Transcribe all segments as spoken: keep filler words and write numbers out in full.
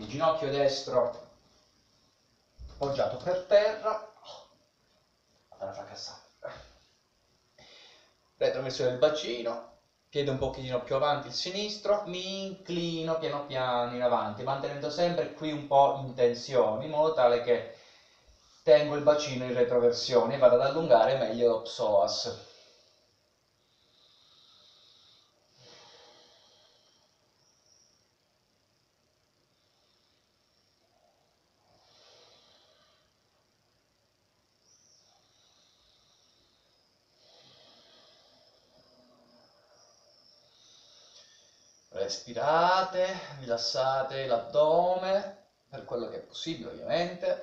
ginocchio destro poggiato per terra, appena fracassare, retroversione del bacino, piede un pochino più avanti il sinistro, mi inclino piano piano in avanti, mantenendo sempre qui un po' in tensione, in modo tale che tengo il bacino in retroversione e vado ad allungare meglio lo psoas. Respirate, rilassate l'addome, per quello che è possibile ovviamente.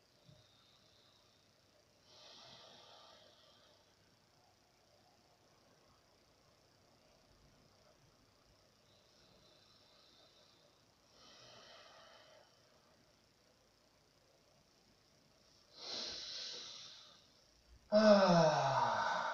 Ah.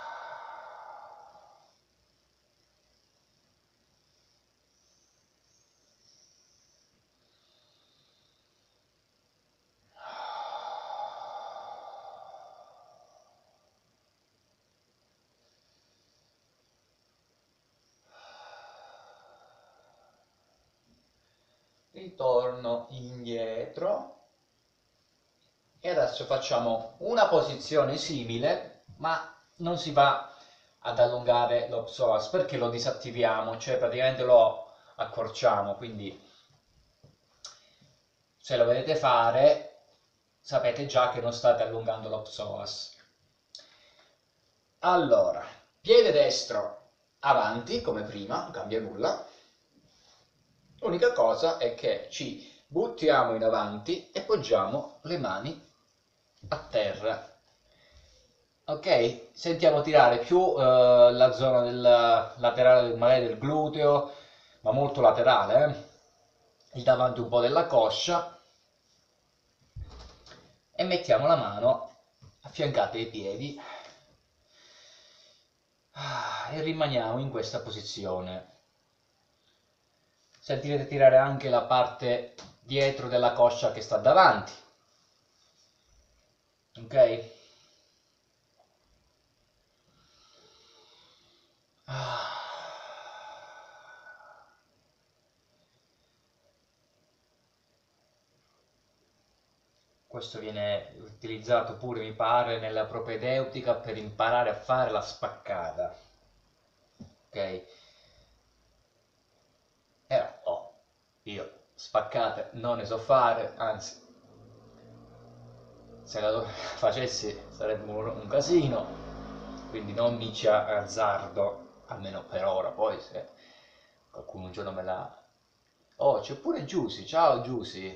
Ritorno indietro e adesso facciamo una posizione simile, ma non si va ad allungare lo psoas perché lo disattiviamo, cioè praticamente lo accorciamo, quindi se lo vedete fare sapete già che non state allungando lo psoas. Allora, piede destro avanti come prima, non cambia nulla. L'unica cosa è che ci buttiamo in avanti e poggiamo le mani a terra. Ok? Sentiamo tirare più eh, la zona del laterale magari del gluteo, ma molto laterale, eh? Il davanti un po' della coscia, e mettiamo la mano affiancate ai piedi e rimaniamo in questa posizione. Sentirete tirare anche la parte dietro della coscia che sta davanti, ok? Questo viene utilizzato pure, mi pare, nella propedeutica per imparare a fare la spaccata, ok? Però, oh, io spaccate non ne so fare, anzi, se la facessi sarebbe un casino, quindi non mi ci azzardo, almeno per ora. Poi se qualcuno un giorno me la... Oh, c'è pure Giusy, ciao Giusy!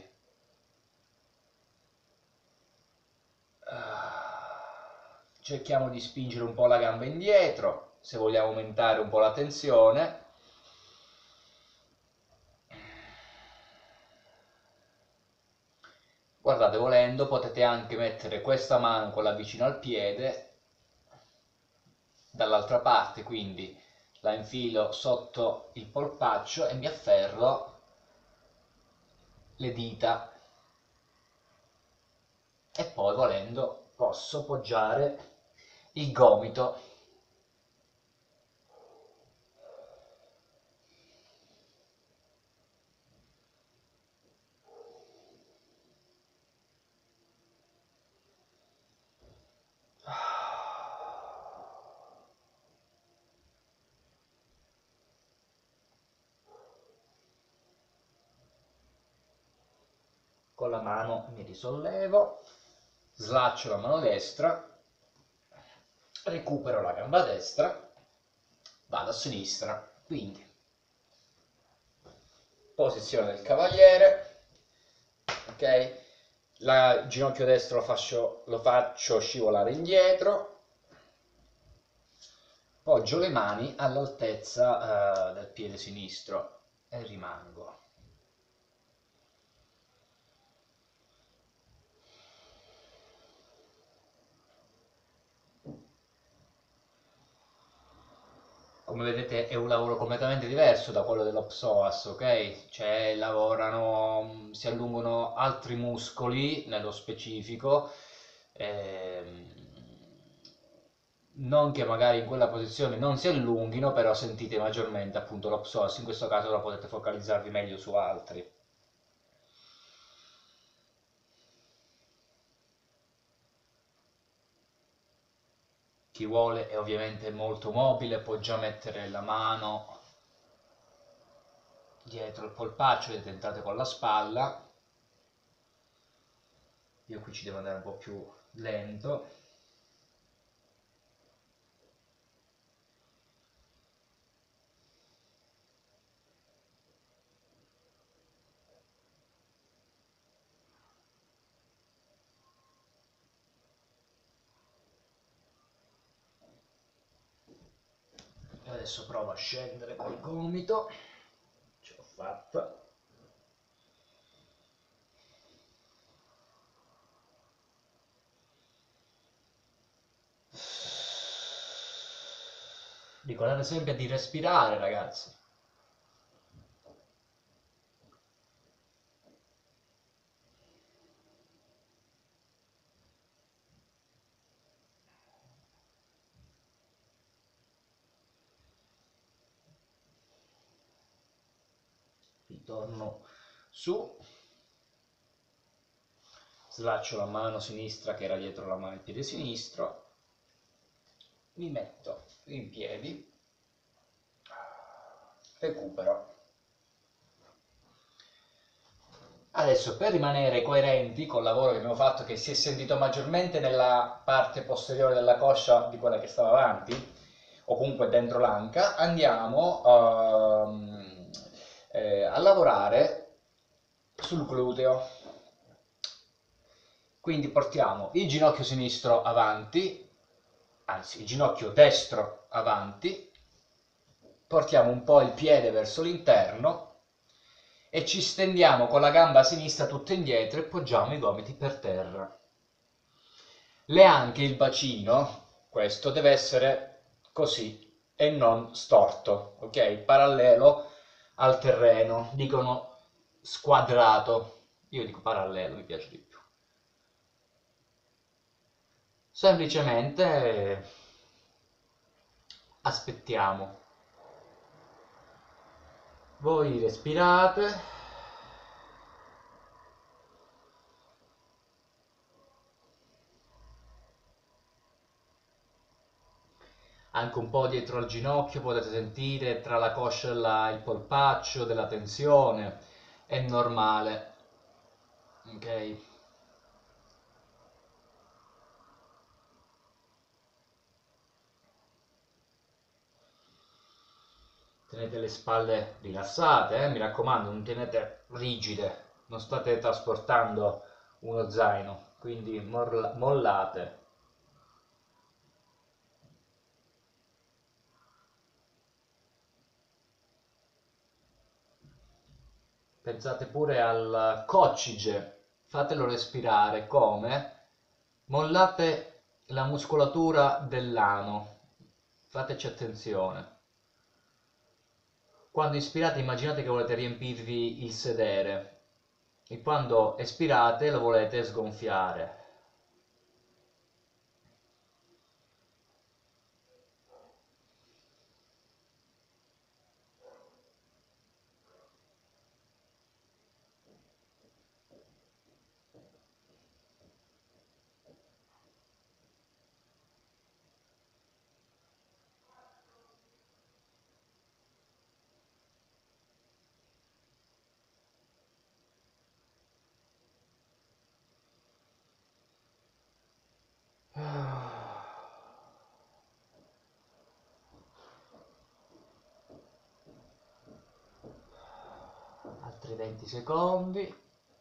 Cerchiamo di spingere un po' la gamba indietro, se vogliamo aumentare un po' la tensione. Guardate, volendo potete anche mettere questa mano, quella vicino al piede, dall'altra parte, quindi la infilo sotto il polpaccio e mi afferro le dita, e poi volendo posso poggiare il gomito. Con la mano mi risollevo, slaccio la mano destra, recupero la gamba destra, vado a sinistra, quindi posizione del cavaliere, ok? Il ginocchio destro lo faccio, lo faccio scivolare indietro, poggio le mani all'altezza uh, del piede sinistro e rimango. come vedete è un lavoro completamente diverso da quello dello psoas, ok? Cioè lavorano, si allungano altri muscoli nello specifico, ehm, non che magari in quella posizione non si allunghino, però sentite maggiormente appunto lo psoas, in questo caso lo potete focalizzarvi meglio su altri. Chi vuole è ovviamente molto mobile, può già mettere la mano dietro il polpaccio e tentate con la spalla. Io qui ci devo andare un po' più lento. E adesso provo a scendere col gomito. Ce l'ho fatta. Ricordate sempre di respirare, ragazzi. Ritorno su, slaccio la mano sinistra che era dietro la mano il piede sinistro, mi metto in piedi, recupero. Adesso per rimanere coerenti col lavoro che abbiamo fatto, che si è sentito maggiormente nella parte posteriore della coscia di quella che stava avanti, o comunque dentro l'anca, andiamo ehm, eh, a lavorare sul gluteo. Quindi portiamo il ginocchio sinistro avanti, anzi il ginocchio destro avanti, portiamo un po' il piede verso l'interno e ci stendiamo con la gamba sinistra tutta indietro e poggiamo i gomiti per terra. Le anche il bacino, questo deve essere così e non storto, ok? Parallelo al terreno, dicono squadrato, io dico parallelo, mi piace di più. Semplicemente aspettiamo. Voi respirate. Anche un po' dietro al ginocchio potete sentire tra la coscia e la, il polpaccio della tensione. È normale. Ok? Tenete le spalle rilassate, eh? Mi raccomando, non tenete rigide, non state trasportando uno zaino, quindi molla- mollate. Pensate pure al coccige, fatelo respirare come? Mollate la muscolatura dell'ano, fateci attenzione. Quando ispirate immaginate che volete riempirvi il sedere e quando espirate lo volete sgonfiare. Altri venti secondi.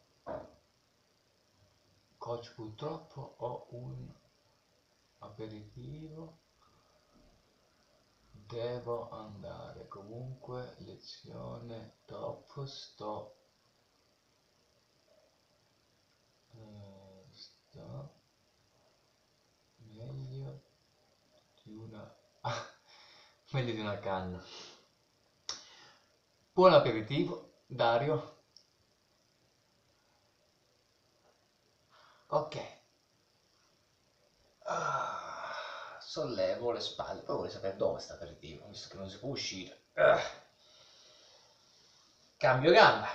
Coach, purtroppo ho un aperitivo, devo andare. Comunque, lezione top, sto, eh, sto meglio di una Meglio di una canna. Buon aperitivo, Dario. Ok. Ah, sollevo le spalle. Poi vorrei sapere dove sta l'aperitivo, visto che non si può uscire. Ah. Cambio gamba.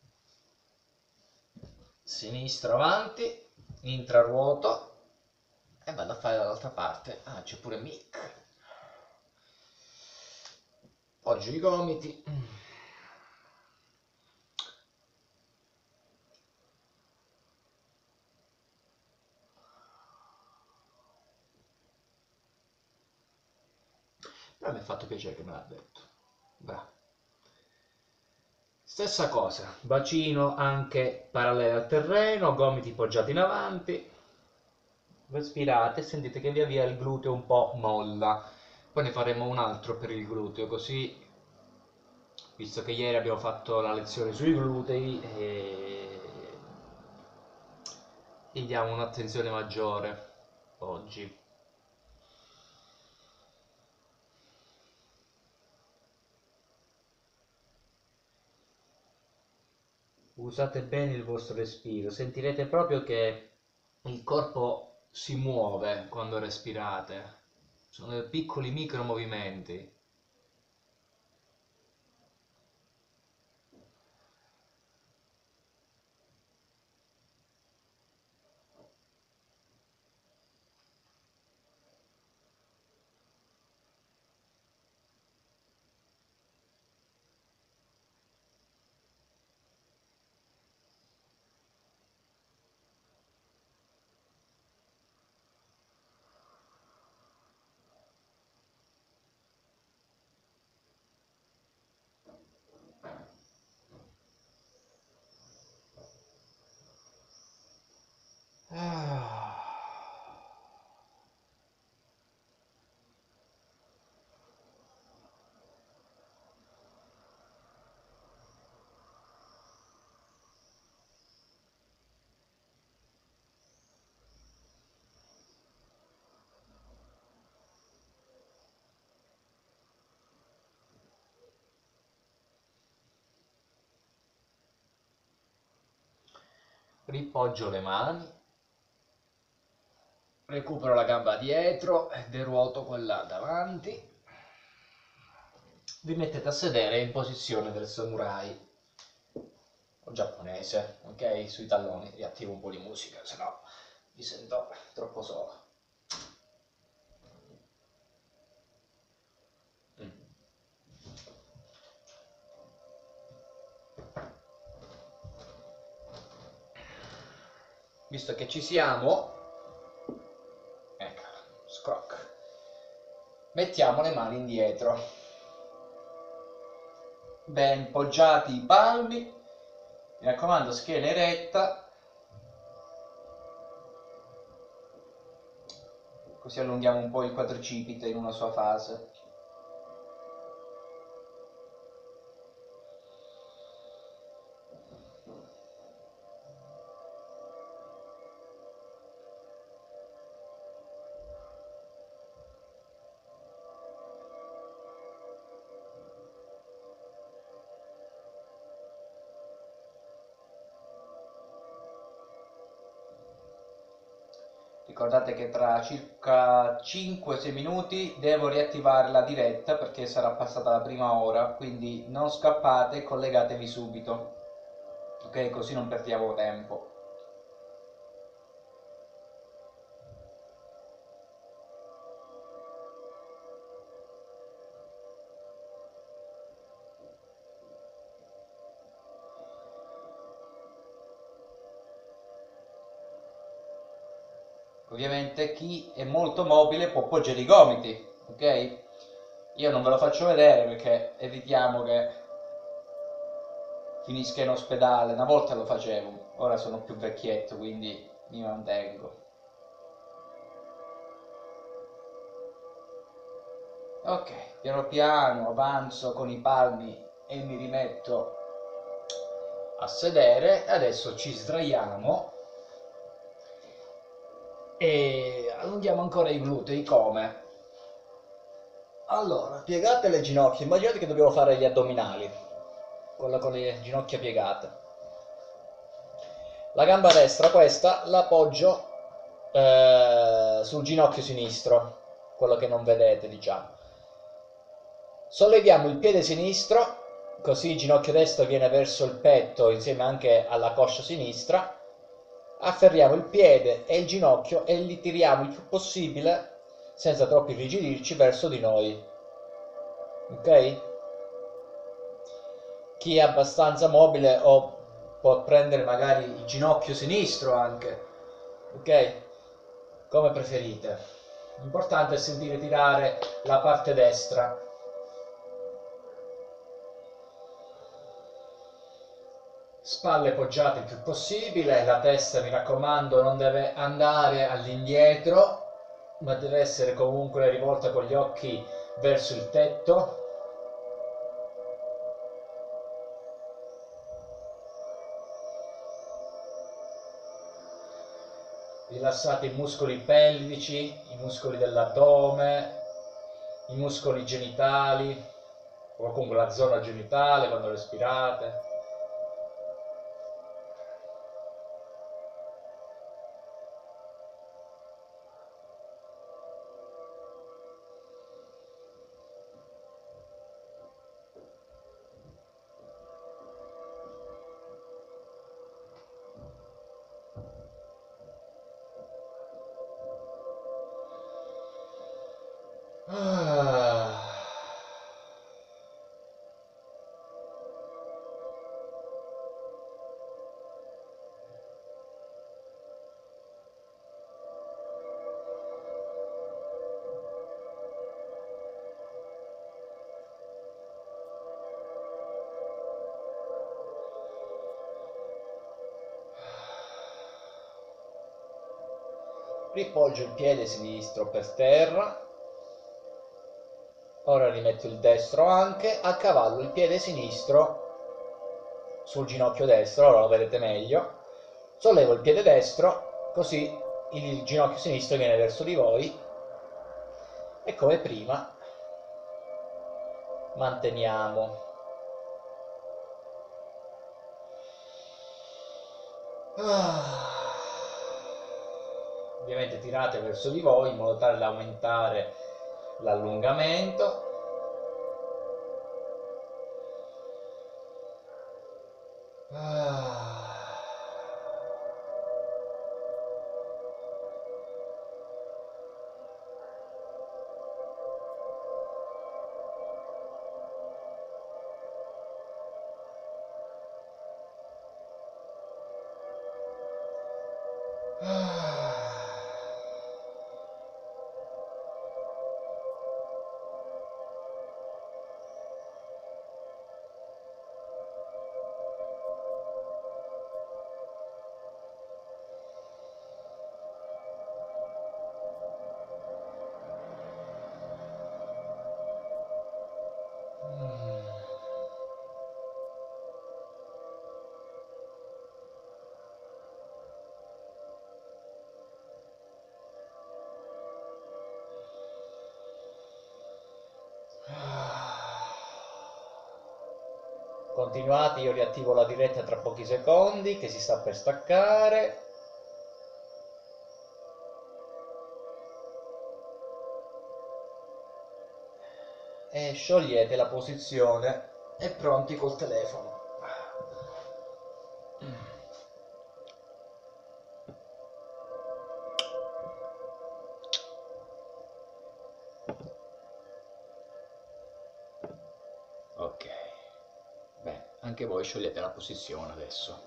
Sinistro avanti, intraruoto e vado a fare dall'altra parte. Ah, c'è pure Mick. Poggio i gomiti. Però mi ha fatto piacere che me l'ha detto. Bravo. Stessa cosa, bacino anche parallelo al terreno, gomiti poggiati in avanti. Respirate e sentite che via via il gluteo un po' molla. Poi ne faremo un altro per il gluteo, così, visto che ieri abbiamo fatto la lezione sui glutei, e gli diamo un'attenzione maggiore oggi. Usate bene il vostro respiro, sentirete proprio che il corpo si muove quando respirate. Sono piccoli micro movimenti. Ah. Ripoggio le mani, recupero la gamba dietro e deruoto quella davanti. Vi mettete a sedere in posizione del samurai o giapponese, ok? Sui talloni, riattivo un po' di musica, se no mi sento troppo solo. Mm. Visto che ci siamo, ecco, scroc. Mettiamo le mani indietro, ben poggiati i palmi, mi raccomando schiena eretta, così allunghiamo un po' il quadricipite in una sua fase. Ricordate che tra circa cinque sei minuti devo riattivare la diretta perché sarà passata la prima ora, quindi non scappate, collegatevi subito, ok? Così non perdiamo tempo. Ovviamente chi è molto mobile può appoggiare i gomiti, ok? Io non ve lo faccio vedere perché evitiamo che finisca in ospedale. Una volta lo facevo, ora sono più vecchietto, quindi mi mantengo. Ok, piano piano avanzo con i palmi e mi rimetto a sedere. Adesso ci sdraiamo e allunghiamo ancora i glutei come? Allora, piegate le ginocchia, immaginate che dobbiamo fare gli addominali, quella con le ginocchia piegate. La gamba destra, questa, la appoggio eh, sul ginocchio sinistro, quello che non vedete, diciamo. Solleviamo il piede sinistro, così il ginocchio destro viene verso il petto insieme anche alla coscia sinistra. Afferriamo il piede e il ginocchio e li tiriamo il più possibile, senza troppo irrigidirci, verso di noi. Ok? Chi è abbastanza mobile o può prendere magari il ginocchio sinistro anche, ok? Come preferite. L'importante è sentire tirare la parte destra. Spalle poggiate il più possibile, la testa, mi raccomando, non deve andare all'indietro, ma deve essere comunque rivolta con gli occhi verso il tetto. Rilassate i muscoli pelvici, i muscoli dell'addome, i muscoli genitali, o comunque la zona genitale quando respirate. Ah. Ripoggio il piede sinistro per terra. Ora rimetto il destro anche, a cavallo il piede sinistro sul ginocchio destro, ora lo vedete meglio. Sollevo il piede destro, così il ginocchio sinistro viene verso di voi e come prima manteniamo. Ah. Ovviamente tirate verso di voi in modo tale da aumentare l'allungamento. Ah. Continuate, io riattivo la diretta tra pochi secondi che si sta per staccare. E sciogliete la posizione e pronti col telefono. Ok, bene, anche voi sciogliete la posizione adesso.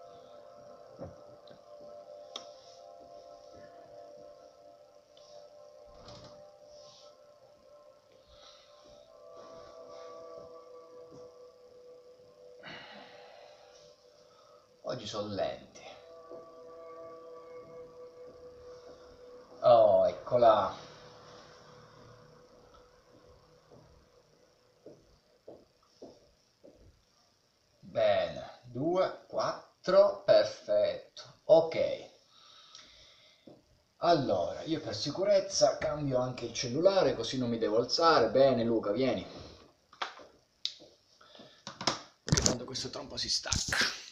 Oggi sono lenti. Oh, eccola. Bene, due, quattro, perfetto. Ok. Allora, io per sicurezza cambio anche il cellulare così non mi devo alzare. Bene Luca, vieni. Perché tanto questo tra un po' si stacca.